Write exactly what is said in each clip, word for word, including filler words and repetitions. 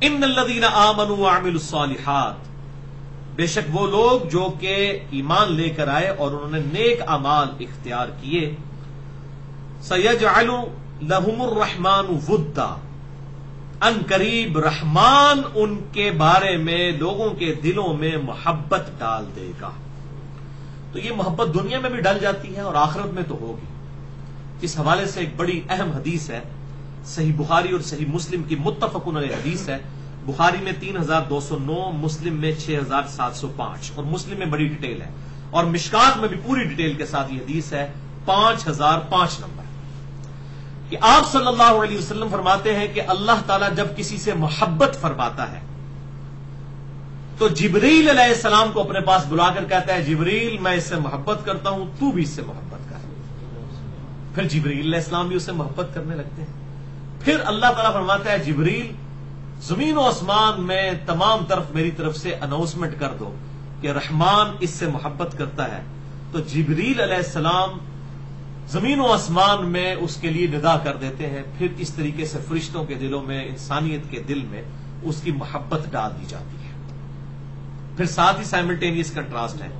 ان الذین آمنوا وعملوا الصالحات، بے شک وہ لوگ جو کہ ایمان لے کر آئے اور انہوں نے نیک اعمال اختیار کیے، سیجعل لہم الرحمن ودا، ان قریب رحمان ان کے بارے میں لوگوں کے دلوں میں محبت ڈال دے گا۔ تو یہ محبت دنیا میں بھی ڈل جاتی ہے اور آخرت میں تو ہوگی۔ اس حوالے سے ایک بڑی اہم حدیث ہے، صحیح بخاری اور صحیح مسلم کی متفق علیہ حدیث ہے۔ بخاری میں تین ہزار دو سو نو، مسلم میں چھ ہزار سات سو پانچ، اور مسلم میں بڑی ڈیٹیل ہے، اور مشکات میں بھی پوری ڈیٹیل کے ساتھ یہ حدیث ہے، پانچ ہزار پانچ نمبر، کہ آپ صلی اللہ علیہ وسلم فرماتے ہیں کہ اللہ تعالیٰ جب کسی سے محبت فرماتا ہے تو جبریل علیہ السلام کو اپنے پاس بلا کر کہتا ہے، جبریل میں اس سے محبت کرتا ہوں، تو بھی اس سے محبت کر۔ پھر جبریل علیہ السلام بھی اس سے محبت کرنے لگتے ہیں۔ پھر اللہ تعالیٰ فرماتا ہے، جبریل زمین و آسمان میں تمام طرف میری طرف سے اناؤنسمنٹ کر دو کہ رحمان اس سے محبت کرتا ہے۔ تو جبریل علیہ السلام زمین و آسمان میں اس کے لیے ندا کر دیتے ہیں، پھر اس طریقے سے فرشتوں کے دلوں میں، انسانیت کے دل میں اس کی محبت ڈال دی جاتی ہے۔ پھر ساتھ ہی سائملٹینیس کنٹراسٹ ہے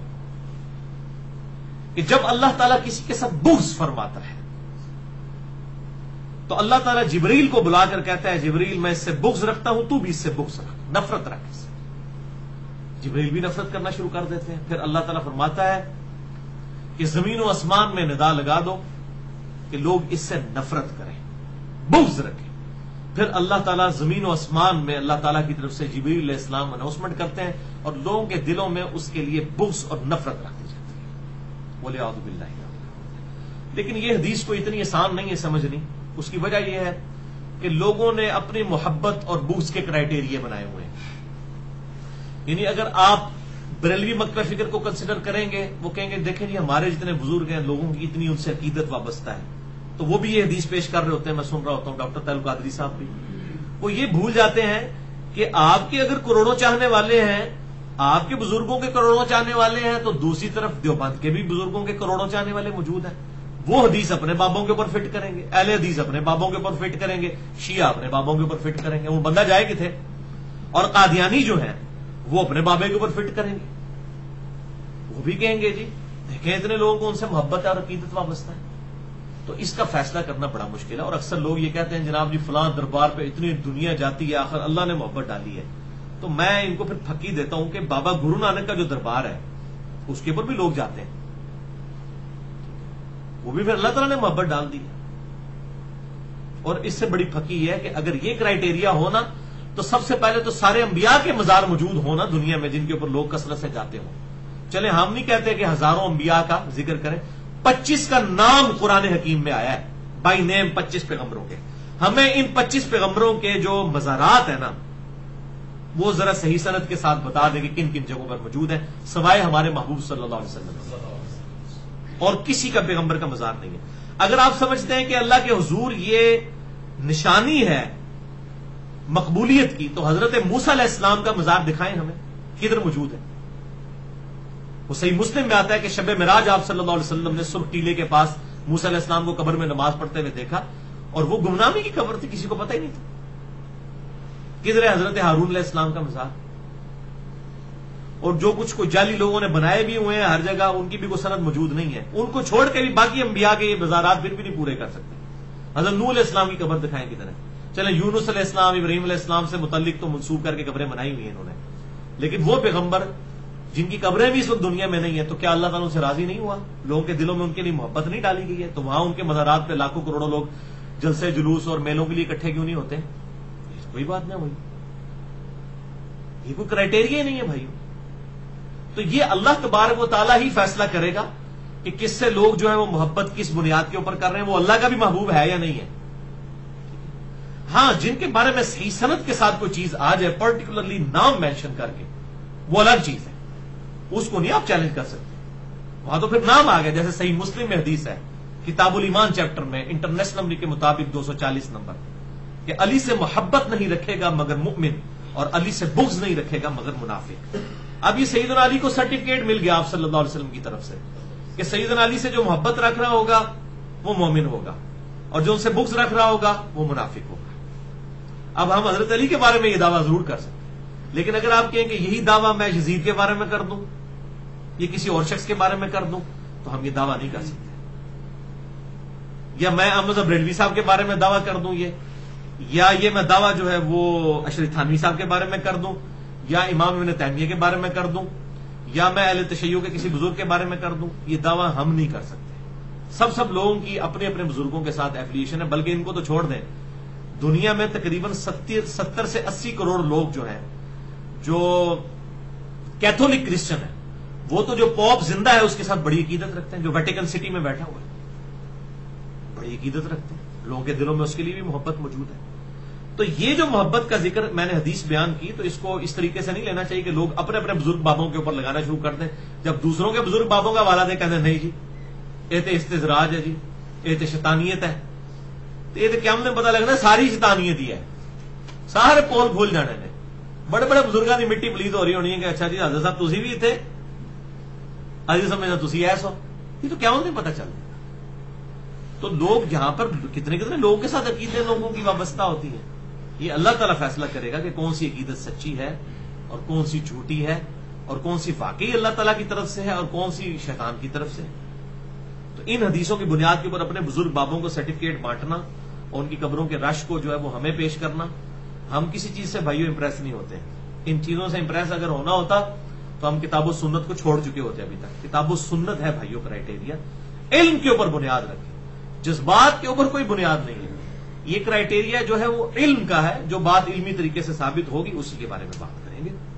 کہ جب اللہ تعالیٰ کسی کے ساتھ بغض فرماتا ہے تو اللہ تعالیٰ جبریل کو بلا کر کہتا ہے، جبریل میں اس سے بغض رکھتا ہوں، تو بھی اس سے بغض رکھ، نفرت رکھ اس سے۔ جبریل بھی نفرت کرنا شروع کر دیتے ہیں۔ پھر اللہ تعالیٰ فرماتا ہے کہ زمین و آسمان میں ندا لگا دو کہ لوگ اس سے نفرت کریں، بغض رکھیں۔ پھر اللہ تعالیٰ زمین و آسمان میں اللہ تعالیٰ کی طرف سے جبریل علیہ السلام اناؤنسمنٹ کرتے ہیں اور لوگوں کے دلوں میں اس کے لیے بغض اور نفرت رکھ دی جاتی ہے۔ وَلِعَوْذُ بِاللَّهِ۔ لیکن یہ حدیث کو اتنی آسان نہیں ہے سمجھنی۔ اس کی وجہ یہ ہے کہ لوگوں نے اپنی محبت اور بغض کے کرائیٹیریا بنائے ہوئے ہیں۔ یعنی اگر آپ بریلوی مکتبہ فکر کو کنسیڈر کریں گے، وہ کہیں گے دیکھیں جی ہمارے جتنے بزرگ ہیں، لوگوں کی اتنی ان سے عقیدت وابستہ ہے، تو وہ بھی یہ حدیث پیش کر رہے ہوتے ہیں، میں سن رہا ہوتا ہوں ڈاکٹر طاہر القادری صاحب بھی، وہ یہ بھول جاتے ہیں کہ آپ کے اگر کروڑوں چاہنے والے ہیں، آپ کے بزرگوں کے کروڑوں چاہنے والے ہیں، تو دوسری طرف دیوبند کے بھی بزرگوں کے کروڑوں چاہنے والے موجود ہیں۔ وہ حدیث اپنے بابوں کے اوپر فٹ کریں گے، اہل حدیث اپنے بابوں کے اوپر فٹ کریں گے، شیعہ اپنے بابوں کے اوپر فٹ کریں گے، وہ بندہ جائے کتنے؟ اور قادیانی جو ہیں وہ اپنے بابے کے اوپر فٹ کریں گے، وہ بھی کہیں گے جی دیکھیں اتنے لوگوں کو ان سے محبت ہے اور عقیدت وابستہ ہے۔ تو اس کا فیصلہ کرنا بڑا مشکل ہے، اور اکثر لوگ یہ کہتے ہیں جناب جی فلاں دربار پہ اتنی دنیا جاتی ہے، آخر اللہ نے محبت ڈالی ہے۔ تو میں ان کو پھر پھکی دیتا ہوں کہ بابا گرو نانک کا جو دربار ہے اس کے اوپر بھی لوگ جاتے ہیں، وہ بھی پھر اللہ تعالیٰ نے محبت ڈال دی ہے۔ اور اس سے بڑی پھکی ہے کہ اگر یہ کرائیٹیریا ہونا تو سب سے پہلے تو سارے انبیاء کے مزار موجود ہونا دنیا میں جن کے اوپر لوگ کثرت سے جاتے ہوں۔ چلے ہم نہیں کہتے کہ ہزاروں انبیاء کا ذکر کریں، پچیس کا نام قرآن حکیم میں آیا ہے، بائی نیم پچیس پیغمبروں کے۔ ہمیں ان پچیس پیغمبروں کے جو مزارات ہیں نا وہ ذرا صحیح سند کے ساتھ بتا دیں کہ کن کن جگہوں پر موجود ہیں، سوائے ہمارے محبوب صلی اللہ علیہ وسلم، اور کسی کا پیغمبر کا مزار نہیں ہے۔ اگر آپ سمجھتے ہیں کہ اللہ کے حضور یہ نشانی ہے مقبولیت کی، تو حضرت موسیٰ علیہ السلام کا مزار دکھائیں ہمیں، کدھر موجود ہے؟ وہ صحیح مسلم میں آتا ہے کہ شب معراج آپ صلی اللہ علیہ وسلم نے سرخ ٹیلے کے پاس موسیٰ علیہ السلام کو قبر میں نماز پڑھتے ہوئے دیکھا، اور وہ گمنامی کی قبر تھی، کسی کو پتہ ہی نہیں تھا۔ کدھر ہے حضرت ہارون علیہ السلام کا مزار؟ اور جو کچھ کو جعلی لوگوں نے بنائے بھی ہوئے ہیں ہر جگہ، ان کی بھی کوئی سند موجود نہیں ہے۔ ان کو چھوڑ کے بھی باقی انبیاء کے یہ مزارات پھر بھی نہیں پورے کر سکتے۔ حضرت نوح علیہ السلام کی قبر دکھائیں کدھر ہے؟ چلے یونس علیہ السلام، ابراہیم علیہ السلام سے متعلق تو منسوب کر کے قبریں بنائی ہوئی ہیں انہوں نے، لیکن وہ پیغمبر جن کی قبریں بھی اس وقت دنیا میں نہیں ہیں، تو کیا اللہ تعالیٰ ان سے راضی نہیں ہوا؟ لوگوں کے دلوں میں ان کے لیے محبت نہیں ڈالی گئی ہے؟ تو وہاں ان کے مزارات پہ لاکھوں کروڑوں لوگ جلسے جلوس اور میلوں کے لیے اکٹھے کیوں نہیں ہوتے؟ کوئی بات نہ ہوئی، یہ کوئی کرائیٹیریا ہی نہیں ہے بھائی۔ تو یہ اللہ تبارک و تعالیٰ ہی فیصلہ کرے گا کہ کس سے لوگ جو ہے وہ محبت کس بنیاد کے اوپر کر رہے ہیں، وہ اللہ کا بھی محبوب ہے یا نہیں ہے۔ ہاں جن کے بارے میں صحیح سند کے ساتھ کوئی چیز آ جائے، پرٹیکولرلی نام مینشن کر کے، وہ الگ چیز ہے، اس کو نہیں آپ چیلنج کر سکتے۔ وہاں تو پھر نام آ گیا، جیسے صحیح مسلم میں حدیث ہے کتاب الایمان چیپٹر میں انٹرنیشنل نمبر کے مطابق دو سو چالیس نمبر، کہ علی سے محبت نہیں رکھے گا مگر مؤمن، اور علی سے بغض نہیں رکھے گا مگر منافق۔ اب یہ سیدنا علی کو سرٹیفکیٹ مل گیا آپ صلی اللہ علیہ وسلم کی طرف سے کہ سیدنا علی سے جو محبت رکھ رہا ہوگا وہ مومن ہوگا، اور جو ان سے بغض رکھ رہا ہوگا وہ منافق ہوگا۔ اب ہم حضرت علی کے بارے میں یہ دعویٰ ضرور کر سکتے ہیں، لیکن اگر آپ کہیں کہ یہی دعویٰ میں یزید کے بارے میں کر دوں یا کسی اور شخص کے بارے میں کر دوں تو ہم یہ دعویٰ نہیں کر سکتے. یا میں احمد بریلوی صاحب کے بارے میں دعویٰ کر دوں یہ یا یہ میں دعویٰ جو ہے وہ اشرف تھانوی صاحب کے بارے میں کر دوں یا امام ابن تیمیہ کے بارے میں کر دوں یا میں اہل تشیع کے کسی بزرگ کے بارے میں کر دوں، یہ دعویٰ ہم نہیں کر سکتے. سب سب لوگوں کی اپنے اپنے بزرگوں کے ساتھ ایفیلیشن ہے، بلکہ ان کو تو چھوڑ دیں، دنیا میں تقریباً ستر سے اسی کروڑ لوگ جو ہیں جو کیتھولک کرسچن ہیں، وہ تو جو پوپ زندہ ہے اس کے ساتھ بڑی عقیدت رکھتے ہیں، جو ویٹیکن سٹی میں بیٹھا ہوا ہے بڑی عقیدت رکھتے ہیں، لوگوں کے دلوں میں اس کے لیے بھی محبت موجود ہے. تو یہ جو محبت کا ذکر میں نے حدیث بیان کی تو اس کو اس طریقے سے نہیں لینا چاہیے کہ لوگ اپنے اپنے بزرگ بابوں کے اوپر لگانا شروع کر دیں، جب دوسروں کے بزرگ بابوں کا حوالہ دے کہتے ہیں نہیں جی یہ تو استزراج ہے، جی یہ تو شیطانیت ہے، تو یہ تو قیامت میں پتہ لگنا ساری شیطانیت ہی ہے، سارے پول بھول جانے نے. بڑے بڑے بزرگوں کی مٹی پلیت ہو رہی ہونی ہے کہ اچھا جی حضرت صاحب تسی بھی تھے، حضرت سمجھنا تسی ایسا ہو، یہ تو قیامت میں پتہ چل جائے. تو لوگ یہاں پر کتنے کتنے لوگوں کے ساتھ عقیدے لوگوں کی وابستہ ہوتی ہے. یہ اللہ تعالیٰ فیصلہ کرے گا کہ کون سی عقیدت سچی ہے اور کون سی جھوٹی ہے اور کون سی واقعی اللہ تعالیٰ کی طرف سے ہے اور کون سی شیطان کی طرف سے. تو ان حدیثوں کی بنیاد کے اوپر اپنے بزرگ بابوں کو سرٹیفکیٹ بانٹنا اور ان کی قبروں کے رش کو جو ہے وہ ہمیں پیش کرنا، ہم کسی چیز سے بھائیوں امپریس نہیں ہوتے. ان چیزوں سے امپریس اگر ہونا ہوتا تو ہم کتاب و سنت کو چھوڑ چکے ہوتے. ابھی تک کتاب و سنت ہے بھائیوں کرائٹیریا، علم کے اوپر بنیاد رکھیں، جذبات کے اوپر کوئی بنیاد نہیں ہے. یہ کرائٹیریا جو ہے وہ علم کا ہے، جو بات علمی طریقے سے ثابت ہوگی اسی کے بارے میں بات کریں گے.